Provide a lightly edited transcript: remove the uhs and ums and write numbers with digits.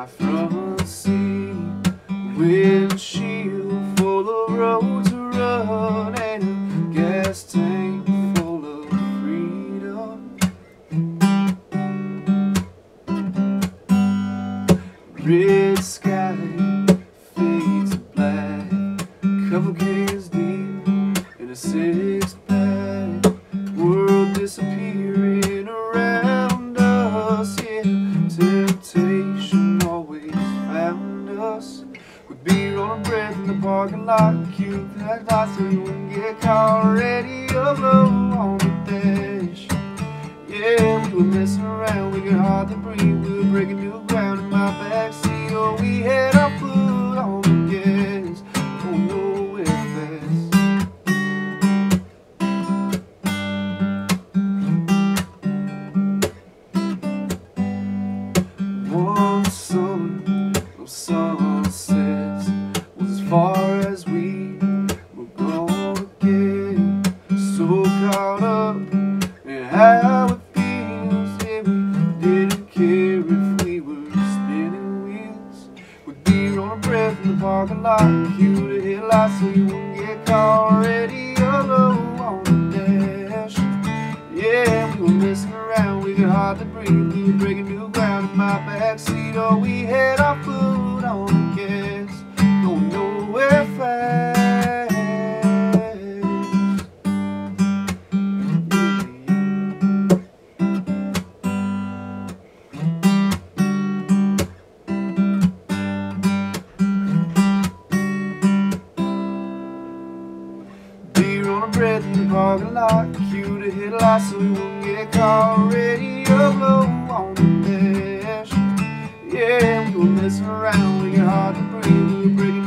my front seat, windshield full of roads to run, and a gas tank full of freedom. Red sky fades to black, couple cans deep in a six-pack, world disappearing around us, yeah. Temptation always found us, with beer on our breath in the parking lot, cute that light so you wouldn't get caught, radio low on the dash. Yeah, we were messing around, we could hardly breathe, we were breaking new ground in my backseat. Oh, we had our foot on the gas, going nowhere fast. One summer, no sunsets, was as far as we were gonna get. So caught up in how it feels, yeah, we didn't care if we were spinning wheels, with beer on our breath in the parking lot, cue the headlights so you wouldn't get caught, radio low on the dash. Yeah, we were messing around, we could hardly breathe, we were breaking new ground in my backseat. Oh, we had our foot on the gas, going nowhere fast. Beer on our breath in the parking lot, cue the headlights so we won't get caught, radio low on the dash. Yeah, we were messing around, we got hard to breathe, we were breaking